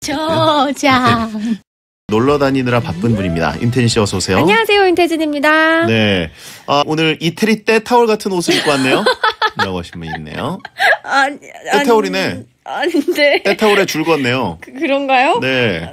저장. 놀러 다니느라 바쁜 분입니다. 윤태진 씨 어서 오세요. 안녕하세요, 윤태진입니다. 네, 오늘 이태리 떼타올 같은 옷을 입고 왔네요. 라고 하신 분이 있네요. 떼타올이네. 아닌데. 떼타올에 줄 걷네요. 그런가요? 네.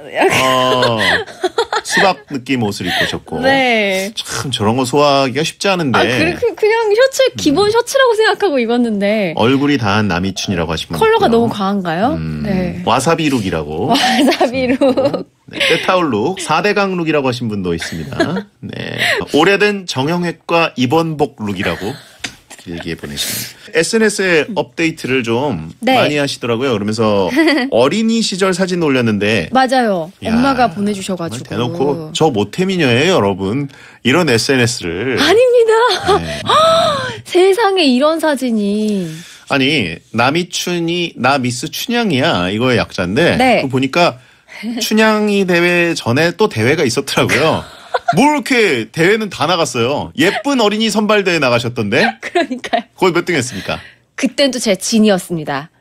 수박 느낌 옷을 입고 오셨고. 네. 참 저런 거 소화하기가 쉽지 않은데. 그냥 셔츠, 기본 셔츠라고 생각하고 입었는데. 얼굴이 다한 남이춘이라고 하신 분. 컬러가 있고요. 너무 과한가요? 네. 와사비 룩이라고. 와사비 룩. 네, 떼타올 룩, 4대강 룩이라고 하신 분도 있습니다. 네. 오래된 정형외과 입원복 룩이라고 얘기해 보내십니다. SNS에 업데이트를 좀 네. 많이 하시더라고요. 그러면서 어린이 시절 사진 올렸는데. 맞아요. 야, 엄마가 보내주셔가지고. 대놓고 저 모태미녀예요, 여러분. 이런 SNS를. 아닙니다. 네. 세상에 이런 사진이. 아니, 남이춘이 나 미스 춘향이야. 이거의 약자인데. 네. 그거 보니까 춘향이 대회 전에 또 대회가 있었더라고요. 뭘 이렇게 대회는 다 나갔어요. 예쁜 어린이 선발대회 나가셨던데. 그러니까요. 거기 몇 등 했습니까? 그땐 또 제 진이었습니다.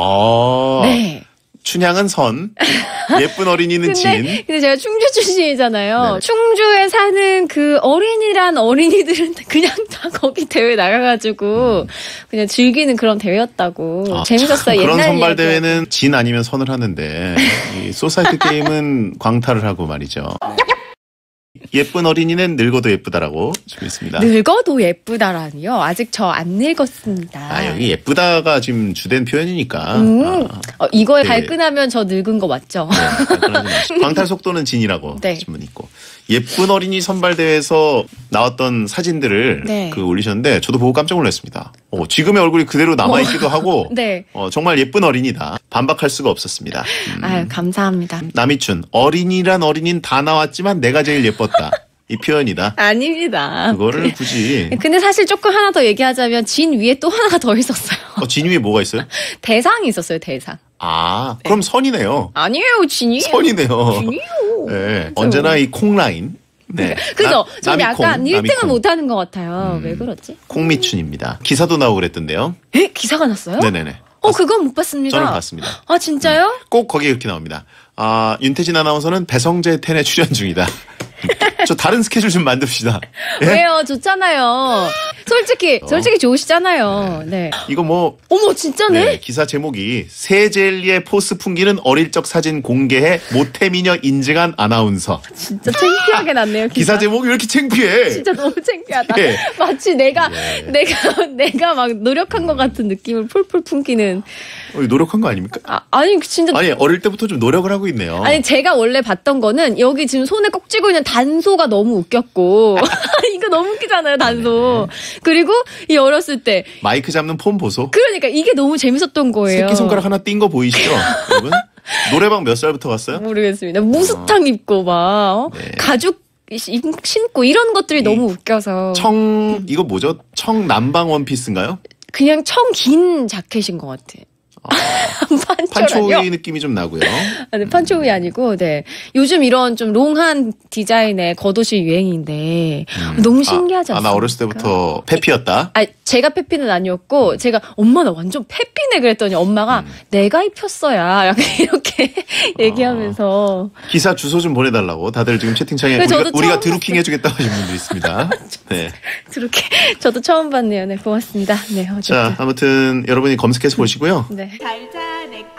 네. 춘향은 선, 예쁜 어린이는 진. 근데 제가 충주 출신이잖아요. 네네. 충주에 사는 그 어린이란 어린이들은 그냥 다 거기 대회 나가가지고 그냥 즐기는 그런 대회였다고. 재밌었어요. 그런 옛날 선발 이야기하고. 대회는 진 아니면 선을 하는데 이 소사이티 게임은 광탈을 하고 말이죠. 예쁜 어린이는 늙어도 예쁘다라고 준비했습니다. 늙어도 예쁘다라니요? 아직 저 안 늙었습니다. 여기 예쁘다가 지금 주된 표현이니까. 이거에 네. 발끈하면 저 늙은 거 맞죠? 네, 발끈하지 마시고. 광탈 속도는 진이라고 네. 질문 있고. 예쁜 어린이 선발대회에서 나왔던 사진들을 네. 올리셨는데 저도 보고 깜짝 놀랐습니다. 지금의 얼굴이 그대로 남아있기도 하고 네. 정말 예쁜 어린이다. 반박할 수가 없었습니다. 아유, 감사합니다. 남이춘, 어린이란 어린이는 다 나왔지만 내가 제일 예뻤다. 이 표현이다. 아닙니다. 그거를 굳이. 근데 사실 조금 하나 더 얘기하자면 진 위에 또 하나가 더 있었어요. 진 위에 뭐가 있어요? 대상이 있었어요, 대상. 그럼 선이네요. 아니에요, 진이에요. 선이네요. 진이에요. 네, 언제나 이 콩라인. 네. 그죠? 좀 약간 1등은 남이콩. 못하는 것 같아요. 왜 그렇지? 콩미춘입니다. 기사도 나오고 그랬던데요. 기사가 났어요? 네네네. 그건 못 봤습니다. 저는 봤습니다. 아, 진짜요? 꼭 거기에 이렇게 나옵니다. 윤태진 아나운서는 배성재 텐에 출연 중이다. 저 다른 스케줄 좀 만듭시다. 예? 왜요? 좋잖아요. 솔직히 좋으시잖아요. 네. 이거 뭐. 어머, 진짜네? 네, 기사 제목이 새 젤리의 포스 풍기는 어릴 적 사진 공개해 모태미녀 인증한 아나운서. 진짜 창피하게 났네요, 기사 제목이 왜 이렇게 창피해? 진짜 너무 창피하다. 예. 마치 내가 막 노력한 것 같은 느낌을 풀풀 풍기는. 노력한 거 아닙니까? 아니, 진짜. 아니, 어릴 때부터 좀 노력을 하고 있네요. 아니, 제가 원래 봤던 거는 여기 지금 손에 꼭 쥐고 있는 단소가 너무 웃겼고. 이거 너무 웃기잖아요, 단소. 그리고 이 어렸을 때. 마이크 잡는 폼 보소. 그러니까 이게 너무 재밌었던 거예요. 새끼손가락 하나 띈 거 보이시죠? 여러분? 노래방 몇 살부터 갔어요? 모르겠습니다. 무스탕 입고 막 네. 가죽 신고 이런 것들이 너무 웃겨서. 이거 뭐죠? 청남방 원피스인가요? 그냥 청 긴 자켓인 것 같아. 판초이 느낌이 좀 나고요. 네, 판초이 아니고, 네. 요즘 이런 좀 롱한 디자인의 겉옷이 유행인데, 너무 신기하지 않습니까? 나 어렸을 때부터 페피였다? 제가 페피는 아니었고, 제가 엄마 나 완전 페피네 그랬더니 엄마가 내가 입혔어야. 약간 이렇게 얘기하면서. 기사 주소 좀 보내달라고. 다들 지금 채팅창에 우리가 드루킹 해주겠다고 하신 분들이 있습니다. 네. 그렇게 저도 처음 봤네요. 네, 고맙습니다. 네, 어쨌든. 자, 아무튼 여러분이 검색해서 보시고요. 네. 달자 내